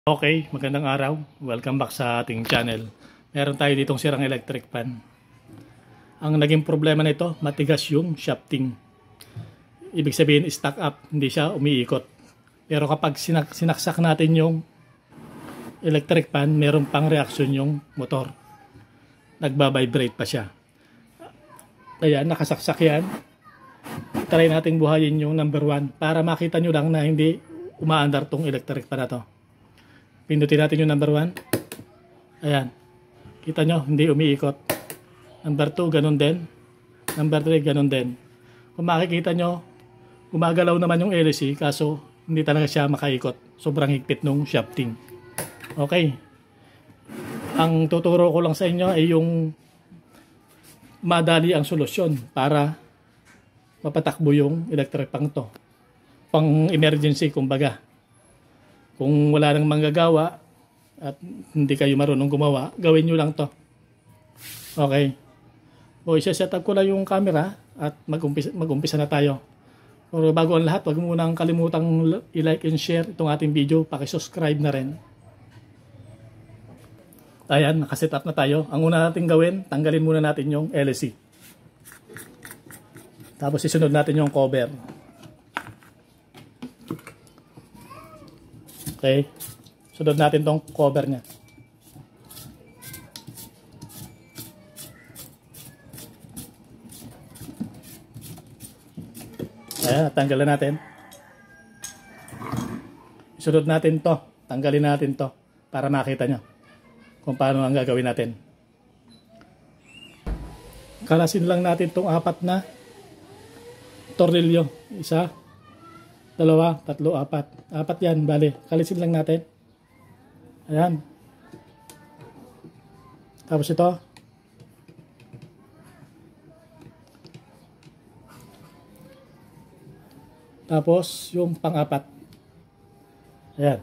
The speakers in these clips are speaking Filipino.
Okay, magandang araw. Welcome back sa ating channel. Meron tayo ditong sirang electric fan. Ang naging problema nito, matigas yung shafting. Ibig sabihin, stuck up, hindi siya umiikot. Pero kapag sinaksak natin yung electric fan, meron pang reaksyon yung motor. Nagbabibrate pa siya. Ayan, nakasaksak yan. Try nating buhayin yung number 1 para makita nyo lang na hindi umaandar tong electric fan na to. Pindutin natin yung number 1. Ayan. Kita nyo, hindi umiikot. Number 2, ganun din. Number 3, ganun din. Kung makikita nyo, gumagalaw naman yung LC, kaso hindi talaga siya makaikot. Sobrang higpit nung shafting. Okay. Ang tuturo ko lang sa inyo ay yung madali ang solusyon para mapatakbo yung electric fan to. Pang emergency, kumbaga. Kung wala nang manggagawa at hindi kayo marunong gumawa, gawin nyo lang to. Okay. O isa-set up ko lang yung camera at mag-umpisa na tayo. Pero bago ang lahat, huwag munang kalimutang i-like and share itong ating video. Paki-subscribe na rin. Ayan, nakaset up na tayo. Ang una natin gawin, tanggalin muna natin yung LC. Tapos isunod natin yung cover. Okay. Sunod natin tong cover niya. Ayan, tanggalin natin. Sunod natin to. Tanggalin natin to para makita nyo kung paano ang gagawin natin. Kalasin lang natin tong 4 na tornilyo. 1, 2, 3, 4. 4 yan, bale. Kalisin lang natin. Ayan. Tapos ito. Tapos yung pang-4. Ayan.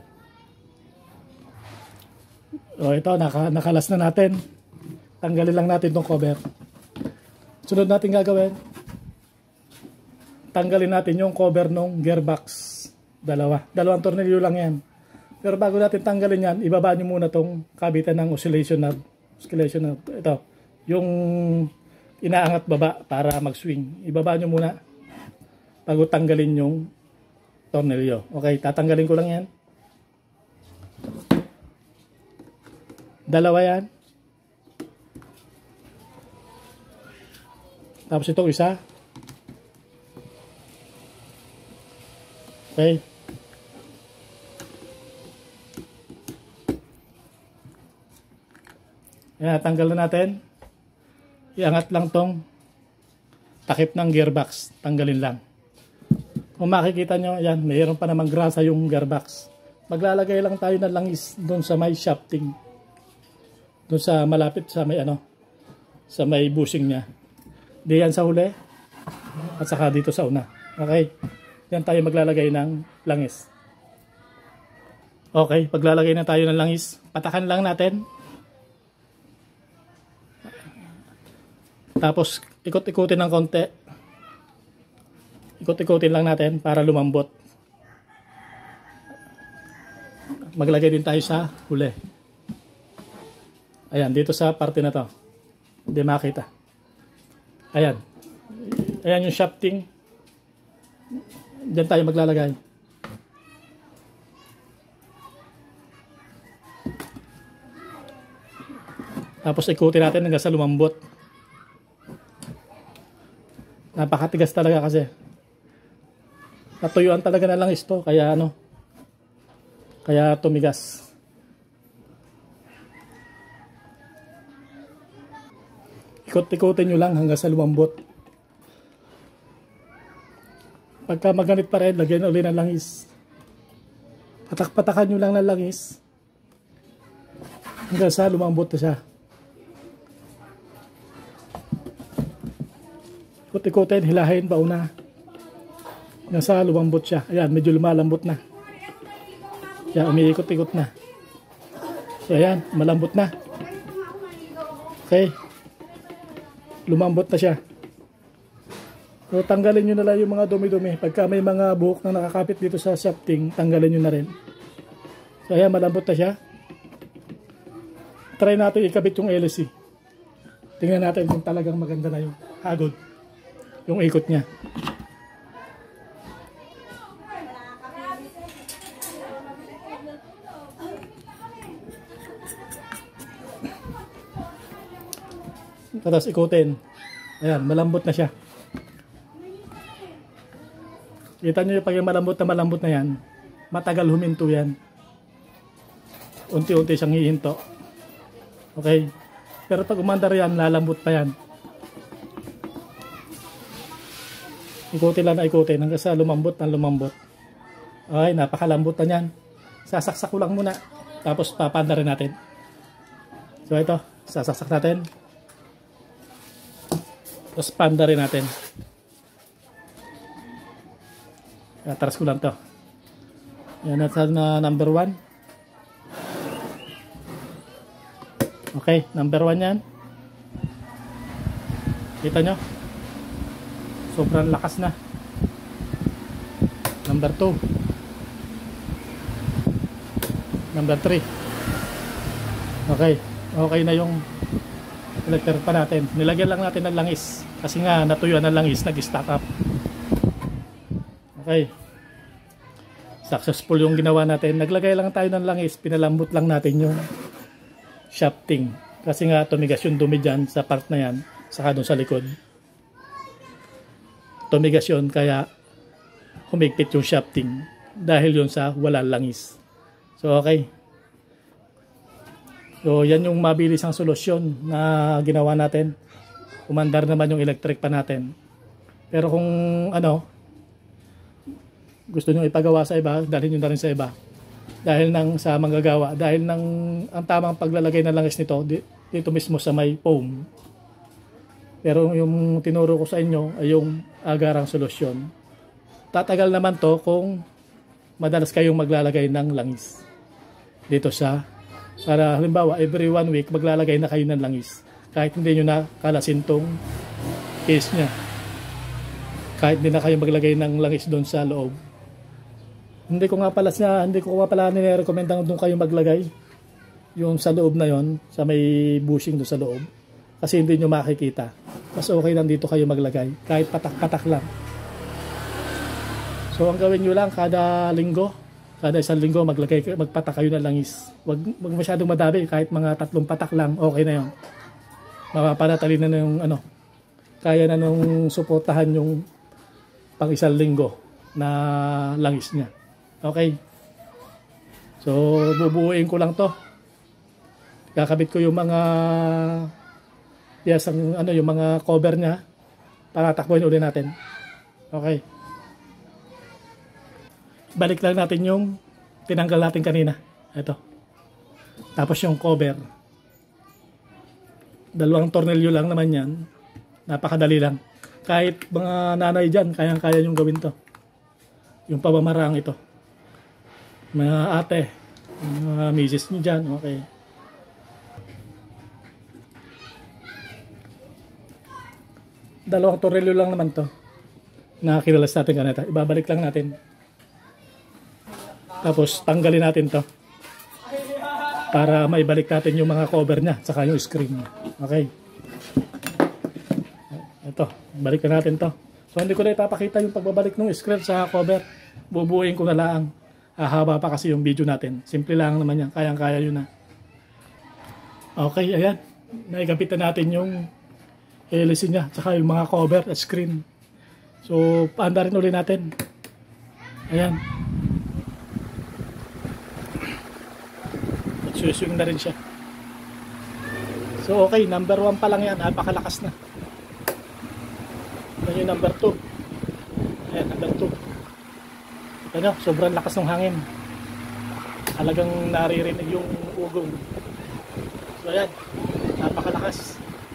O ito, nakalas na natin. Tanggalin lang natin tong cover. Sunod natin gagawin, tanggalin natin yung cover ng gearbox. Dalawang tornilyo lang yan. Pero bago natin tanggalin yan, ibaba nyo muna tong kabitan ng oscillation knob. Ito. Yung inaangat baba para mag-swing. Ibaba nyo muna bago tanggalin yung tornilyo. Okay, tatanggalin ko lang yan. Dalawa yan. Tapos itong isa. Okay. Ayan, tanggal na natin. Iangat lang tong takip ng gearbox. Tanggalin lang. Kung makikita nyo, ayan, mayroon pa namang grasa yung gearbox. Maglalagay lang tayo ng langis doon sa may shafting. Doon sa malapit sa may sa may bushing niya. Diyan sa huli at saka dito sa una. Okay. Yan tayo maglalagay ng langis. Okay, paglalagay na tayo ng langis, patakan lang natin. Tapos ikot-ikutin ng konti. Ikot-ikutin lang natin para lumambot. Maglagay din tayo sa huli. Ayan, dito sa parte na to. Hindi makita. Ayan. Ayan yung shafting. Diyan tayo maglalagay. Tapos ikutin natin hanggang sa lumambot. Napakatigas talaga kasi. Natuyuan talaga na lang ito. Kaya kaya tumigas. Ikot-ikutin nyo lang hanggang sa lumambot. Pagka maganit pa rin, lagyan ulit ng langis. Patak-patakan nyo lang ng langis hanggang sa lumambot na siya. Ikot-ikutin, hilahin pauna hanggang sa lumambot siya. Ayan, medyo lumalambot na. Ayan, umiikot-ikot na. So ayan, malambot na. Okay. Lumambot na siya. So, tanggalin nyo na lang yung mga dumi-dumi. Pagka may mga buhok na nakakapit dito sa shafting, tanggalin nyo na rin. So ayan, malambot na siya. Try natin ikabit yung LSC. Tingnan natin kung talagang maganda na yung hagod. Yung ikot niya. Tapos ikutin. Ayan, malambot na siya. Kita nyo yung pag yung malambot na yan, matagal huminto yan. Unti-unti siyang hihinto. Okay? Pero pag umandar yan, lalambot pa yan. Ikutin lang na ikutin hanggang sa lumambot ng lumambot. Okay, napakalambot na yan. Sasaksak ko lang muna. Tapos papandarin natin. So ito, sasaksak natin. Tapos pandarin natin. Atras ko lang to. Yan na number 1. Okay, number 1 yan. Kita nyo? Sobrang lakas na. Number 2. Number 3. Okay, okay na yung electric pa natin. Nilagyan lang natin ng langis. Kasi nga natuyuan ng langis, nag-stack up. Okay. Successful yung ginawa natin. Naglagay lang tayo ng langis, pinalambot lang natin yung shafting. Kasi nga tumigas yung dumi dyan sa part na yan, saka doon sa likod. Tumigas yun, kaya humigpit yung shafting dahil yun sa walang langis. So okay. So yan yung mabilis ang solusyon na ginawa natin. Umandar naman yung electric pa natin. Pero kung ano, gusto nyo ipagawa sa iba, dalhin nyo na rin sa iba. Dahil nang sa manggagawa, dahil nang ang tamang paglalagay ng langis nito dito mismo sa may foam. Pero yung tinuro ko sa inyo ay yung agarang solusyon. Tatagal naman to kung madalas kayong maglalagay ng langis dito sa, para halimbawa every 1 week maglalagay na kayo ng langis kahit hindi nyo na kalasin tong case nya, kahit hindi na kayo maglagay ng langis doon sa loob. Hindi ko nga pala nire-recommend doon kayo maglagay yung sa loob na yon, sa may bushing doon sa loob, kasi hindi nyo makikita. Mas okay lang dito kayo maglagay kahit patak-patak lang. So ang gawin nyo lang, kada isang linggo magpatak kayo ng langis. Wag masyadong madami, kahit mga 3 patak lang, okay na yon. Mapapanatali na yung ano, kaya na nung suportahan yung pang isang linggo na langis niya. Okay. So bubuuin ko lang to. Kakabit ko yung mga piyasang ano, yung mga cover niya para takbuhin ulit natin. Okay. Balik lang natin yung tinanggal natin kanina. Ito. Tapos yung cover. 2 tornilyo lang naman yan. Napakadali lang. Kahit mga nanay dyan, kayang-kaya yung gawin to. Yung pamamarang ito. Mga ate, mga misis nyo dyan, okay. Dalawang tornilyo lang naman to. Nakakinalas natin kanina. Ibabalik lang natin. Tapos tanggalin natin to. Para maibalik natin yung mga cover niya, saka yung screen. Okay. Ito, balik na natin to. So hindi ko na ipapakita yung pagbabalik ng screen sa cover. Bubuuin ko na lang. Haba pa kasi yung video natin. Simple lang naman yan. Kayang-kaya yun na. Okay, ayan. Naikapit na natin yung LC niya, saka yung mga cover at screen. So, paanda rin ulit natin. Ayan. Suswing na rin siya. So, okay. Number 1 pa lang yan. Napakalakas na. Ayan yung number 2. Ayan, number 2. Ano, sobrang lakas ng hangin. Talagang naririnig yung ugong. So ayan, napakalakas.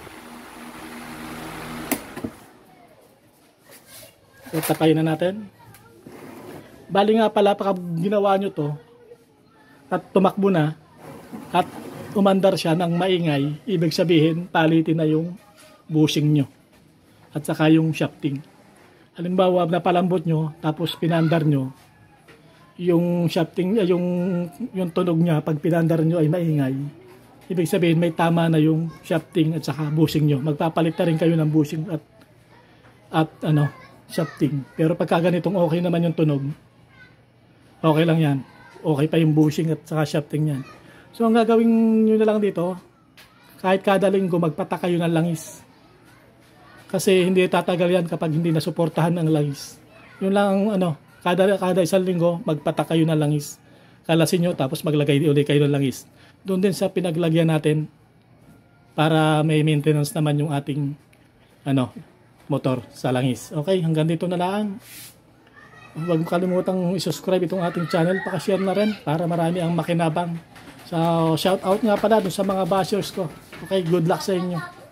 So takayin na natin. Bali nga pala, pag ginawa nyo to at tumakbo na at umandar siya ng maingay, ibig sabihin palitin na yung bushing nyo at saka yung shafting. Halimbawa, napalambot nyo tapos pinandar nyo, yung shafting niya, yung tunog niya pag pinandar nyo ay maingay, ibig sabihin may tama na yung shafting at saka bushing nyo. Magpapalit na rin kayo ng bushing at shafting. Pero pagka ganitong okay naman yung tunog, okay lang yan. Okay pa yung bushing at saka shafting yan. So ang gagawin nyo na lang dito, kahit kada linggo magpatak kayo ng langis. Kasi hindi tatagal yan kapag hindi nasuportahan ng langis. Yun lang kada isang linggo magpatak kayo ng langis. Kalasin nyo tapos maglagay ulit kayo ng langis. Doon din sa pinaglagyan natin para may maintenance naman yung ating motor sa langis. Okay, hanggang dito na lang. Huwag mo kalimutang i-subscribe itong ating channel, paka-share na rin para marami ang makinabang. So, shout out nga pala dun sa mga bashers ko. Okay, good luck sa inyo.